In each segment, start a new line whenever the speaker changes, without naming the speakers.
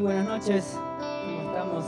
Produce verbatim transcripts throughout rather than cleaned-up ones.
buenas noches, ¿cómo estamos?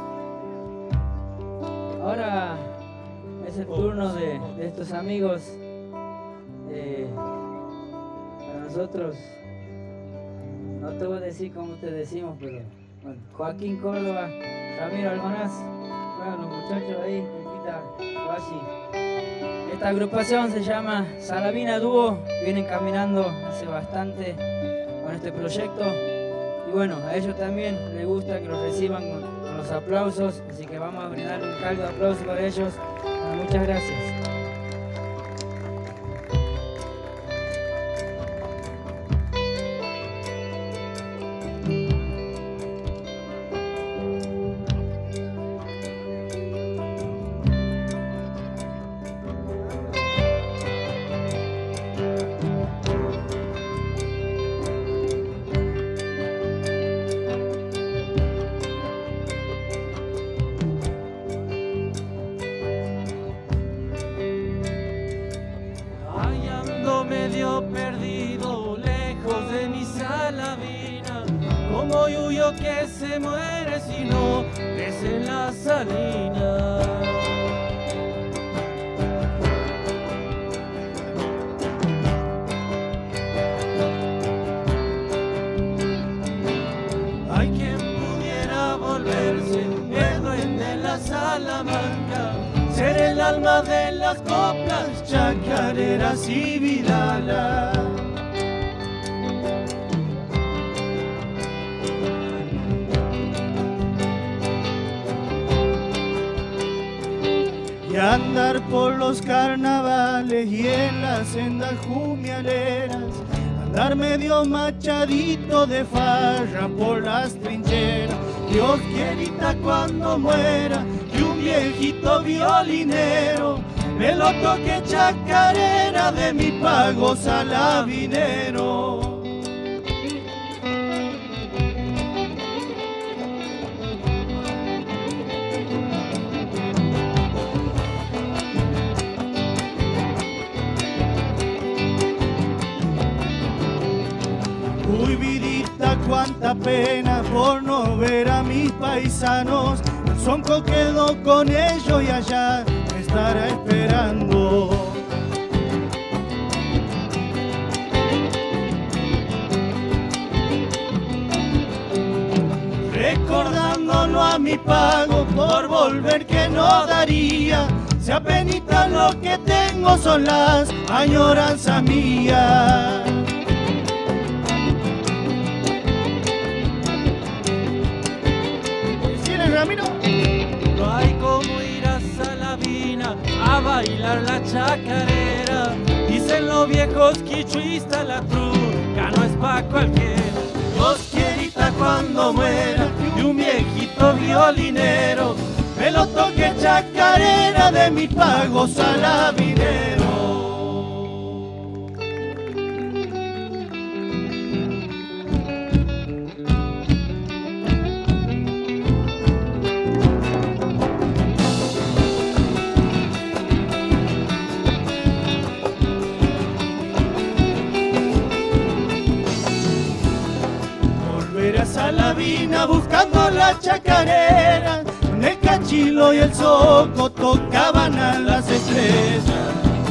Ahora es el turno de, de estos amigos. Eh, para nosotros, no te voy a decir cómo te decimos, pero bueno, Joaquín Córdoba, Ramiro Almanaz, bueno, los muchachos ahí, Pepita, Guachi. Esta agrupación se llama Salavina Dúo, vienen caminando hace bastante con este proyecto. Y bueno, a ellos también les gusta que los reciban con, con los aplausos, así que vamos a brindarle un cálido aplauso para ellos. Bueno, muchas gracias.
Medio perdido, lejos de mi Salavina, como Yuyo que se muere si no es en la salina. Hay quien pudiera volverse el duende de la Salamanca, ser el alma de las coplas, chacareras y vidala. Y andar por los carnavales y en las sendas jumialeras, andar medio machadito de farra por las trincheras. Dios quiera cuando muera y un viejito violinero me lo toque chacarera de mi pago salavinero. Uy, vidita, cuánta pena por no ver a mis paisanos. El sonco quedó con ellos y allá me estará esperando. Recordándolo a mi pago por volver que no daría, si apenita lo que tengo son las añoranzas mías. No hay como ir a Salavina a bailar la chacarera. Dicen los viejos quichuistas, la truca no es pa' cualquiera. Dios quiera cuando muera y un viejito violinero me lo toque chacarera de mi pago salavinero. Salavina buscando la chacarera, con el cachilo y el zoco tocaban a las estrellas.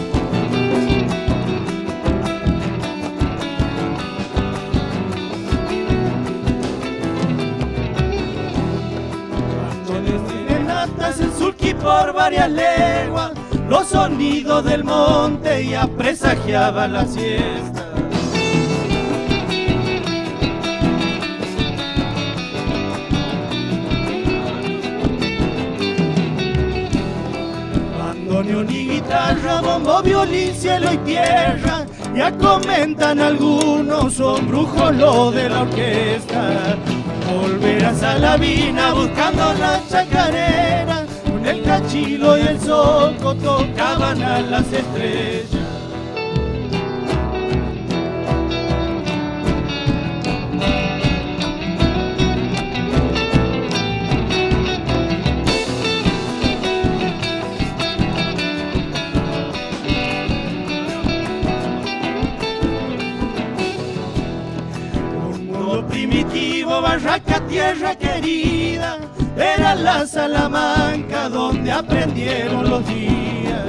Cuando les tienen atas el surqui por varias leguas, los sonidos del monte ya presagiaban la siesta. Ni guitarra, bombo, violín, cielo y tierra, ya comentan algunos, son brujos los de la orquesta. Volver a Salavina buscando la chacarera, con el cachilo y el zoco tocaban a las estrellas. primitivo, barraca, tierra querida, era la Salamanca donde aprendieron los días.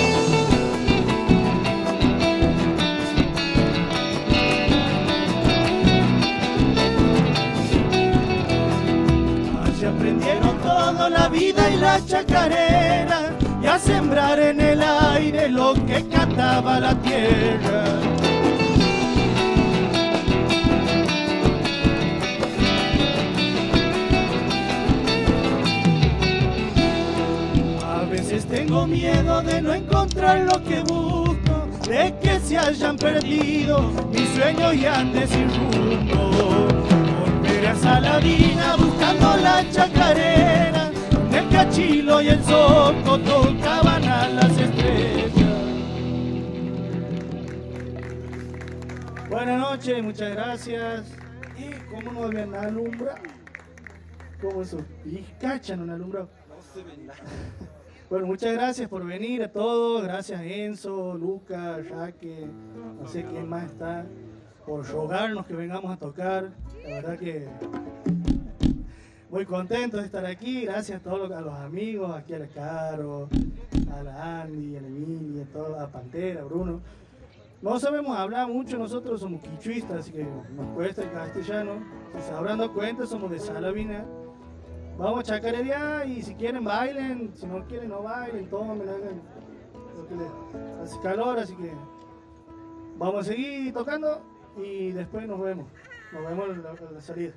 Allí aprendieron todo, la vida y la chacarera, y a sembrar en el aire lo que cantaba la tierra. A veces tengo miedo de no encontrar lo que busco, de que se hayan perdido mis sueños y ande sin rumbo. Volveré a Saladina buscando la chacarera, el cachilo y el zoco tocaban a las estrellas. Buenas noches, muchas gracias. ¿Y cómo nos ven? ¿Alumbra? ¿Cómo eso? ¿Y cachan un alumbrado? No se ven nada. Bueno, muchas gracias por venir a todos. Gracias Enzo, Lucas, Raque, no sé quién más está, por rogarnos que vengamos a tocar. La verdad que muy contento de estar aquí. Gracias a todos los, a los amigos, aquí a la Caro, a la Andy, a la Emilia, a, toda, a Pantera, a Bruno. No sabemos hablar mucho, nosotros somos quichuistas, así que nos cuesta el castellano. Si se habrán dado cuenta, somos de Salavina. Vamos a chacarear y si quieren bailen, si no quieren no bailen, tomen, hagan lo que les hace calor, así que vamos a seguir tocando y después nos vemos. Nos vemos en la, en la salida.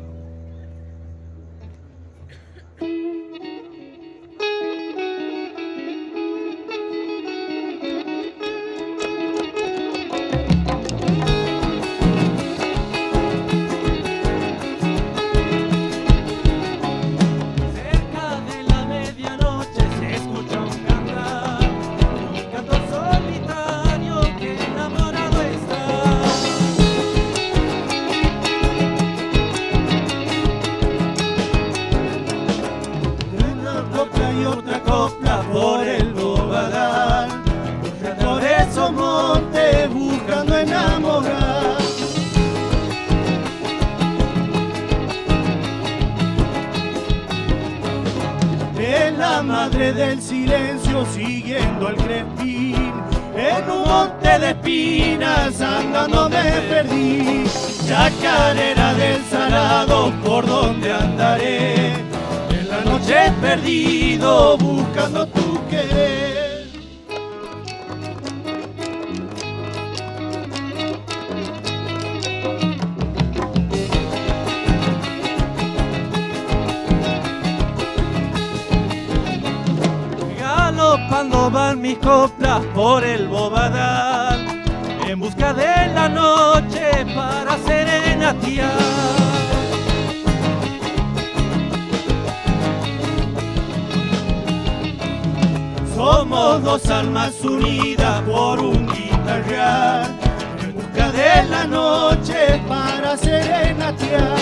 Madre del silencio siguiendo al crespín, en un monte de espinas andando me perdí. Chacarera del Salado, por donde andaré, en la noche perdido buscando tu querer.
Galopando van mis coplas por el Bobadal, en busca de la noche para serenatear.
Somos dos almas unidas por un guitarrear, en busca de la noche para serenatear.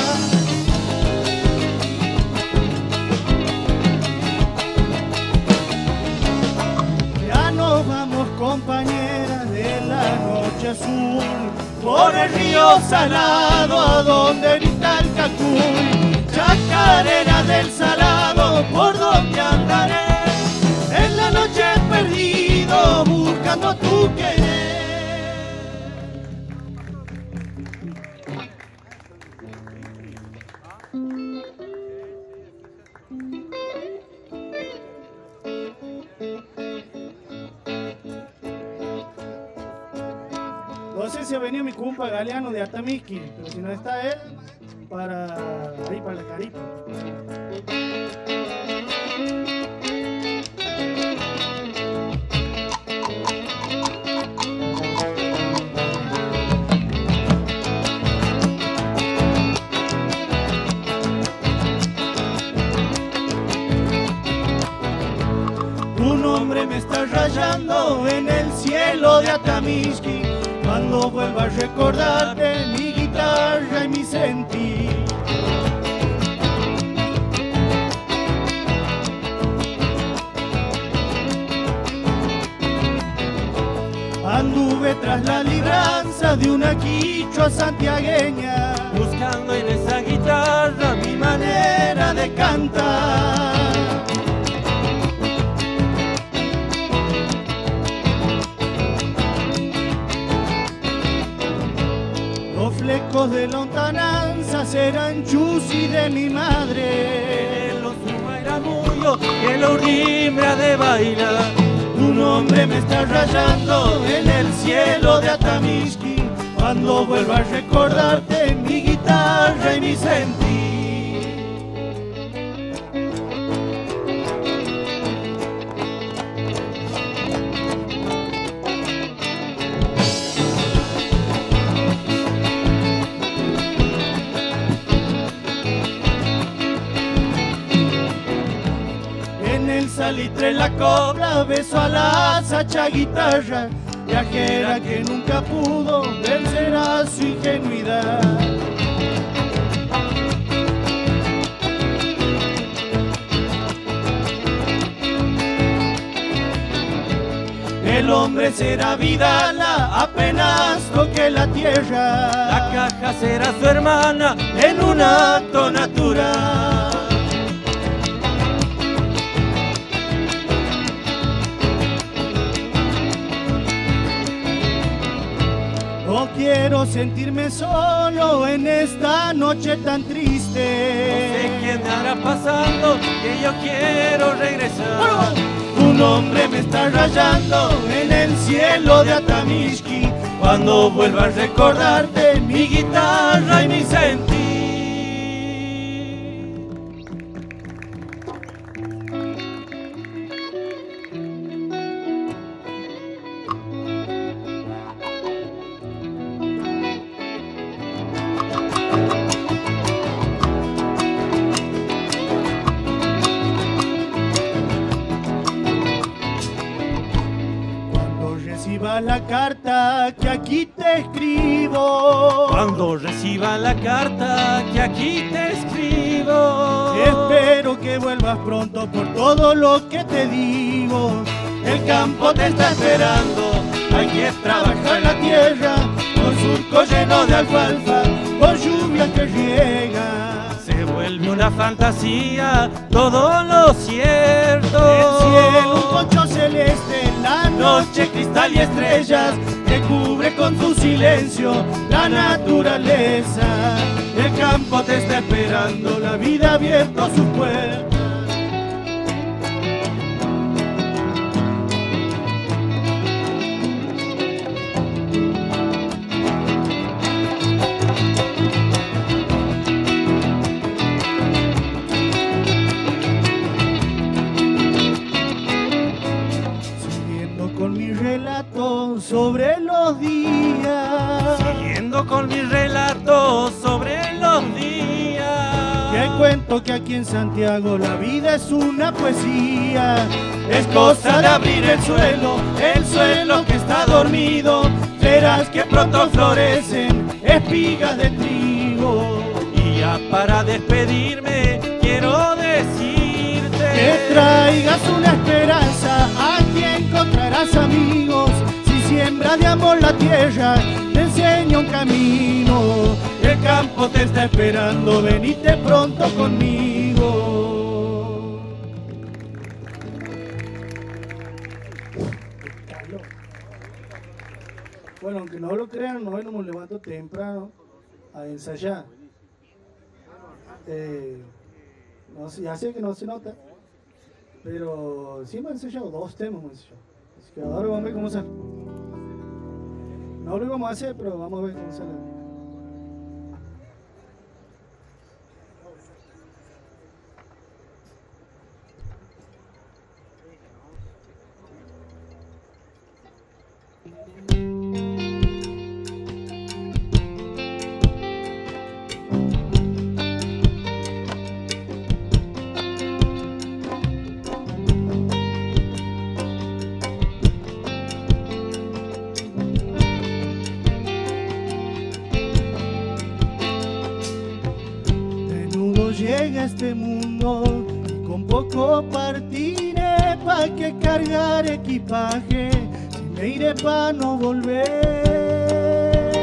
Nos vamos compañeras de la noche azul, por el río Salado a donde grita el Cacuy. Chacarera del Salado, por donde andaré, en la noche perdido buscando tu querer. No sé si ha venido mi compa Galeano de Atamisqui, pero si no está él, para ahí para la carita. Tu nombre me está rayando en el cielo de Atamisqui, cuando vuelva a recordarte mi guitarra y mi sentir. Anduve tras la libranza añoranza de una quichua santiagueña,
buscando en esa guitarra mi manera de cantar.
Los flecos de lontananza serán chusi de mi madre,
Los sumairamuyo que lo rimbra de bailar.
tu nombre me está rayando en el cielo de Atamisqui, cuando vuelva a recordarte mi guitarra y mi sentir. En el salitre la cobra, beso a la sacha guitarra, viajera que nunca pudo vencer a su ingenuidad. El hombre será Vidala apenas toque la tierra,
La caja será su hermana en un acto natural.
No quiero sentirme solo en esta noche tan triste.
No sé qué andará pasando, que yo quiero regresar.
Tu nombre me está rayando en el cielo de Atamisqui, cuando vuelva a recordarte mi guitarra y mi sentir. La carta que aquí te escribo,
Cuando reciba la carta que aquí te escribo,
espero que vuelvas pronto por todo lo que te digo. El campo te está esperando, hay que trabajar la tierra, con surco lleno de alfalfa, con lluvia que riega.
se vuelve una fantasía todo lo cierto.
El cielo un concho celeste, la noche cristal y estrellas, que cubre con su silencio la naturaleza. El campo te está esperando, la vida ha abierto sus puertas. Sobre los días,
Siguiendo con mis relatos sobre los días,
que cuento que aquí en Santiago la vida es una poesía. Es cosa de abrir el suelo, el suelo que está dormido, verás que pronto florecen espigas de trigo.
Y ya para despedirme quiero decirte
Que traigas una esperanza, aquí encontrarás amigos. Siembra de amor la tierra, te enseña un camino. El campo te está esperando, venite pronto conmigo. Bueno, aunque no lo crean, hoy no me levanto temprano a ensayar. Eh, no sé, ya sé que no se nota, pero sí me he ensayado dos temas. Me he ensayado. Así que ahora vamos a ver cómo sale. No lo íbamos a hacer, pero vamos a ver cómo sale. Llega a este mundo y con poco partiré, pa' que cargar equipaje, si me iré pa' no volver.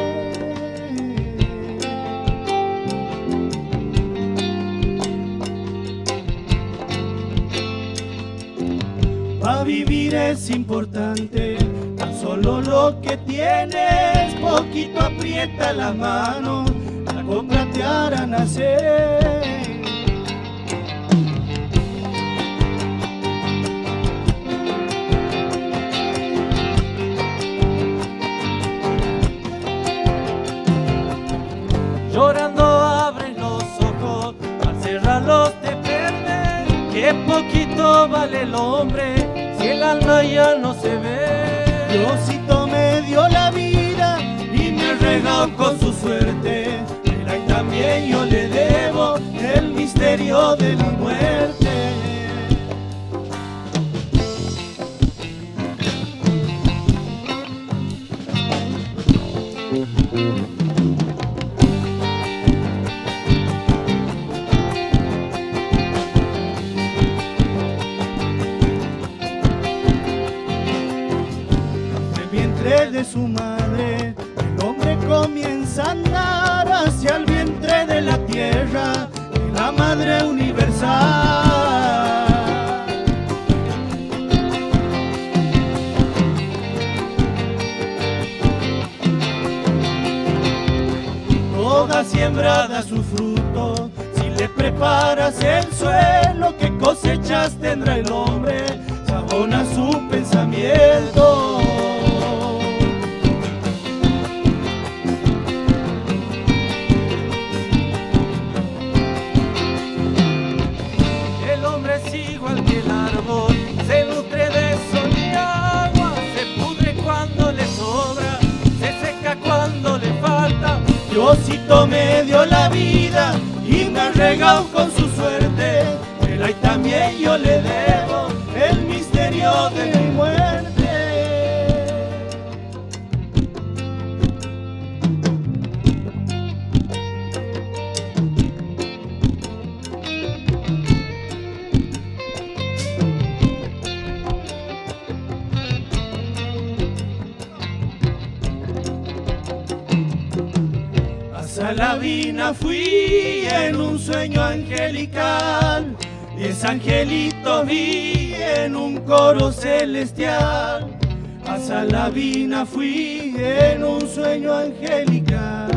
es importante, tan solo lo que tienes, poquito aprieta la mano, la compra te hará nacer.
Llorando abres los ojos, al cerrarlos te pierdes. Qué poquito vale el hombre si el alma ya no se ve.
Diosito me dio la vida y me regó con su suerte, pero ahí también yo le debo el misterio de la muerte. De su madre, el hombre comienza a andar hacia el vientre de la tierra, de la madre universal. Toda siembra da su fruto, si le preparas el suelo, que cosechas tendrá el hombre, se abona su pensamiento. Diosito me dio la vida y me regó con su suerte, pero ahí también yo le debo el misterio de mi muerte. A Salavina fui en un sueño angelical, diez angelitos vi en un coro celestial. A Salavina fui en un sueño angelical.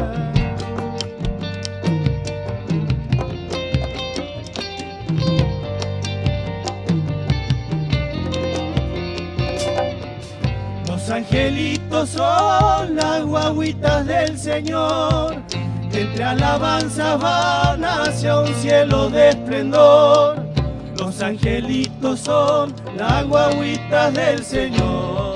Los angelitos son las guaguitas del Señor, que entre alabanzas van hacia un cielo de esplendor. Los angelitos son las guaguitas del Señor.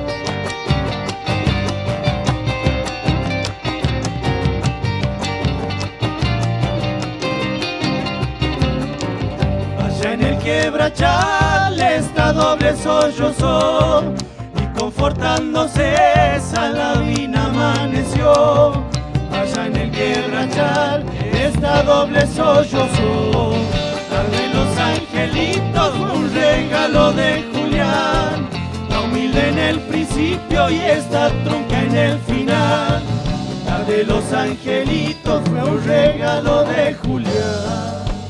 Allá en el quebrachal está doble sollozo, y confortándose Salavina amaneció. Allá en el quebrachal está doble sollozo, darle los angelitos un regalo de Julián, la humilde en el principio y esta trunca en el final. Darle los angelitos fue un regalo de Julián.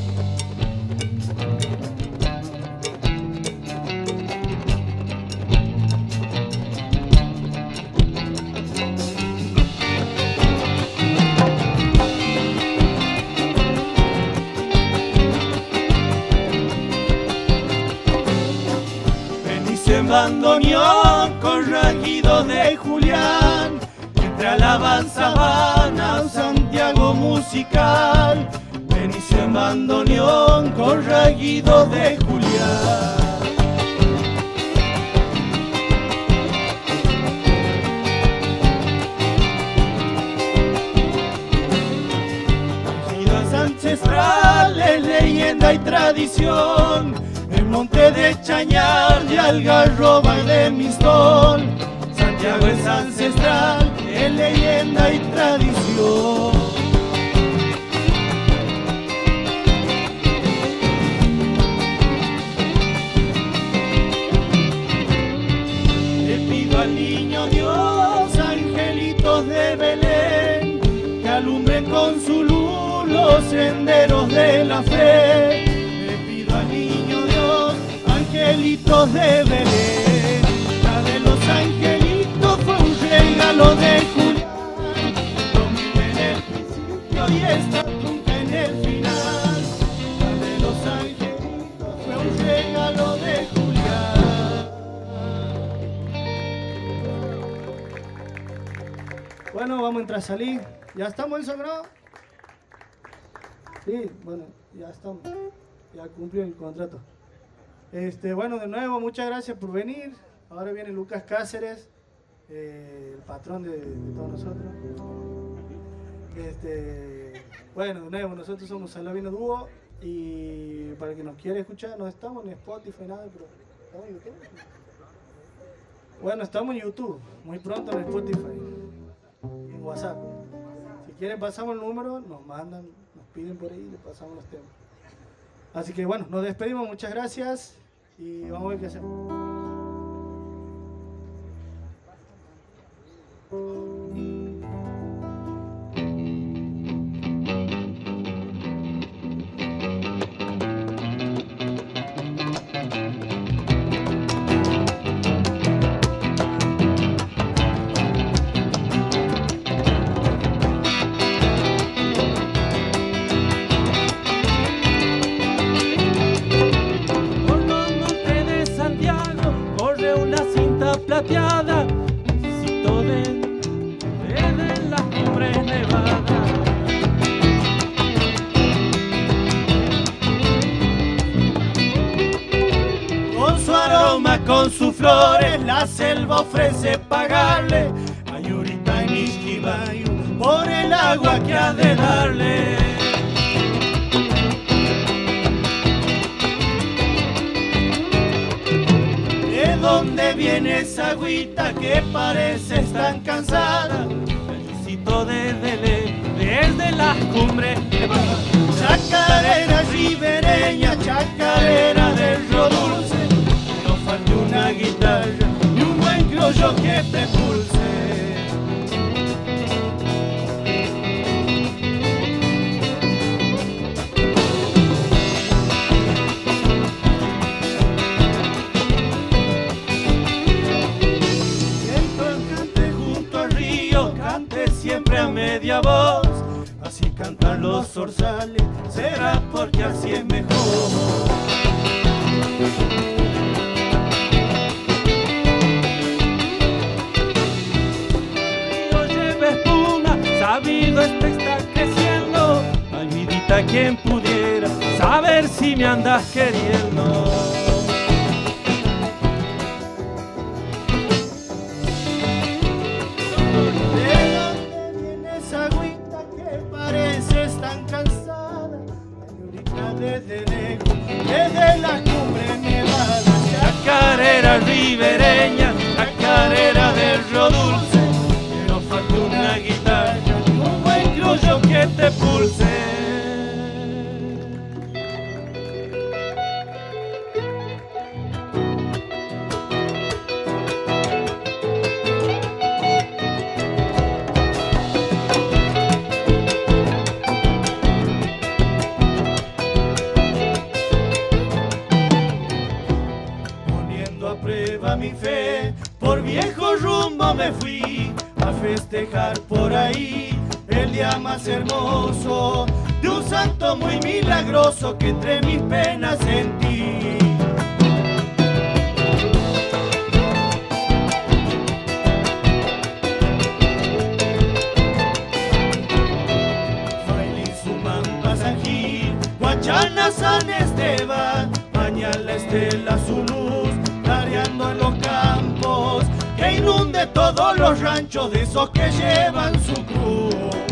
Bandoneón con rajido de Julián, entre alabanza van a un Santiago musical. Venís en bandoneón con rajido de Julián. Rajidos ancestrales, leyenda y tradición, el monte de Chañar y Algarroba de Mistol. Santiago es ancestral, es leyenda y tradición. Le pido al niño Dios, angelitos de Belén, que alumbren con su luz los senderos de la fe. Le pido al niño Dios, angelitos de Belén. lo de Julián. Lo mismo en el principio y esta nunca en el final. La de los angelitos fue un regalo de Julián. Bueno, vamos a entrar a salir. ¿Ya estamos ensagrados? Sí, bueno, ya estamos. Ya cumplió el contrato. Este, bueno, de nuevo, muchas gracias por venir. Ahora viene Lucas Cáceres, eh, el patrón de, de todos nosotros. Este, bueno, de nuevo, nosotros somos Salavino Dúo y para el que nos quiera escuchar, no estamos en Spotify, nada, pero estamos en YouTube. Bueno, estamos en YouTube, muy pronto en Spotify y en WhatsApp. Si quieren pasamos el número, nos mandan, nos piden por ahí y les pasamos los temas. Así que bueno, nos despedimos, muchas gracias y vamos a ver qué hacemos.
Necesito de, de, de las cumbres nevadas.
Con su aroma, con sus flores, la selva ofrece pagarle a Yurita y Nisquibayu por el agua que ha de darle. ¿Dónde viene esa agüita que parece tan cansada?
Necesito desde, desde las cumbres.
Chacarera ribereña, chacarera del río dulce, no falta una guitarra y un buen criollo que te pulse. Siempre a media voz, así cantan los zorzales, será porque así es mejor.
No lleve espuma, sabido este está creciendo. Ay, vidita, quien pudiera saber si me andas queriendo.
Desde la cumbre nevada,
chacarera ribereña, chacarera del río dulce,
que no falta una guitarra,
un buen criollo que te pulse.
Mi fe, por viejo rumbo me fui a festejar por ahí el día más hermoso de un santo muy milagroso que entre mis penas sentí. Bailín, Sumampa, San Gil, Guachana, San Esteban, Mañana estela su luz, clareando en los campos, que inunde todos los ranchos de esos que llevan su cruz.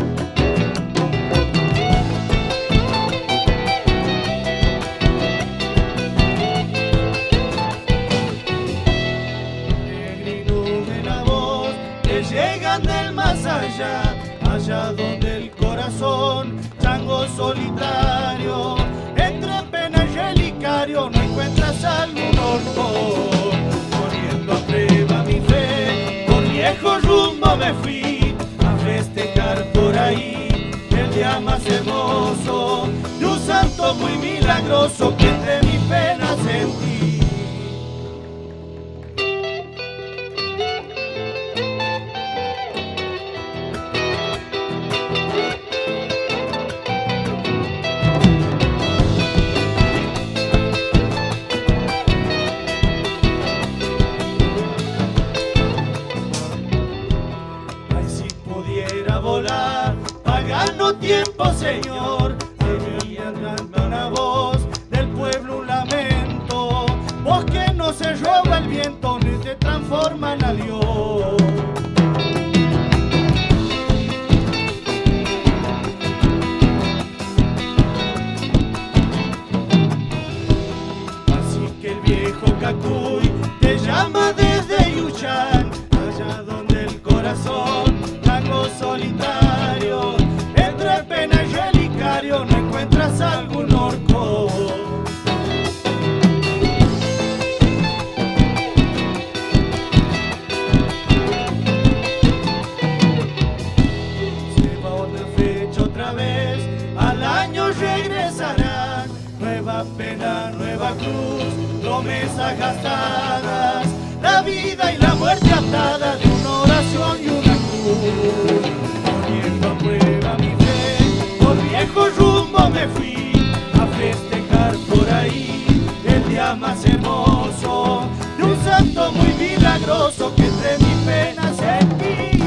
Peregrinos de la voz que llegan del más allá, allá donde el corazón, chango solitario, entre pena y relicario no encuentras algún horror. Poniendo a prueba mi fe, por viejo rumbo me fui a festejar por ahí el día más hermoso de un santo muy milagroso que entre mi pena sentí. sola, pagando tiempo, Señor. Debía cantar una voz del pueblo, un lamento, voz que no se roba el viento ni se transforma en adiós. Así que el viejo Cacuy te llama desde Yuchán, allá donde el corazón, tango solitario, entre pena y relicario no encuentras algún orco. Se va otra fecha otra vez, al año regresarán, nueva pena, nueva cruz, promesas gastadas, la vida y la muerte atada de una oración y una cruz. Poniendo a prueba mi fe, por viejo rumbo me fui a festejar por ahí el día más hermoso de un santo muy milagroso que entre mis penas sentí.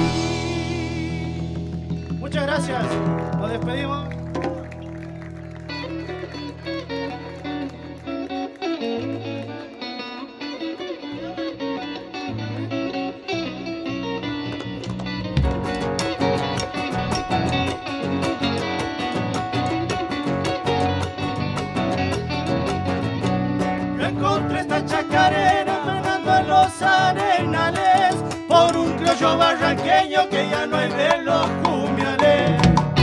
Muchas gracias, nos despedimos. Encontré esta chacarera penando en los arenales por un criollo barranqueño que ya no hay de los cumiales.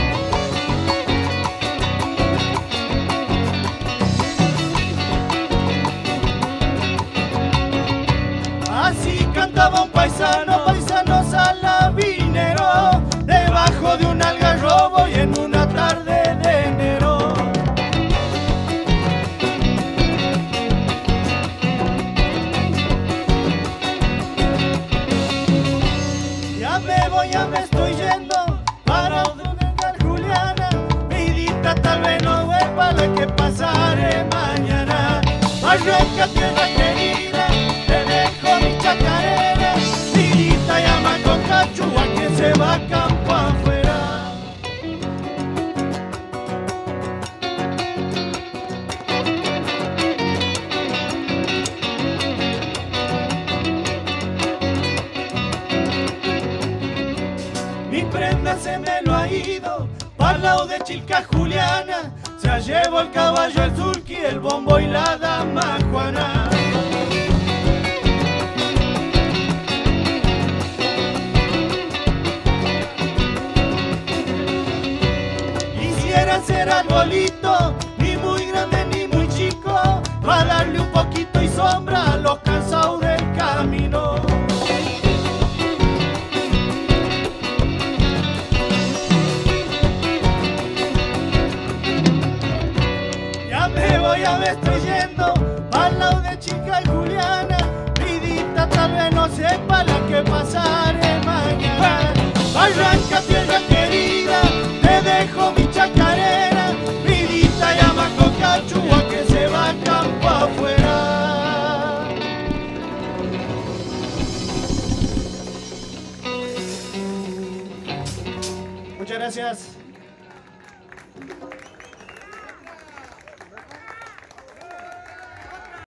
Así cantaba un paisano, paisano salabinero, debajo de un algarrobo y en una tarde de enero. Ya me voy, ya me estoy yendo para donde Juliana, mi vidita tal vez no vuelva, la que pasaré mañana. Arranca tierra querida, te dejo mi chacarera, vidita llama con cachúa que se va campo afuera. Mi prenda se me lo ha ido, pa'l lado de Chilca Juliana, se llevó el caballo, el sulky, el bombo y la dama Juana. Quisiera ser arbolito, ni muy grande ni muy chico, para darle un poquito y sombra a los cansados del camino. Ya me voy, ya me estoy yendo al lado de Chica y Juliana, vidita tal vez no sepa la que pasaré mañana. Arranca tierra querida, te dejo mi chacarera, vidita llama con cachúa que se va campo afuera. Muchas gracias.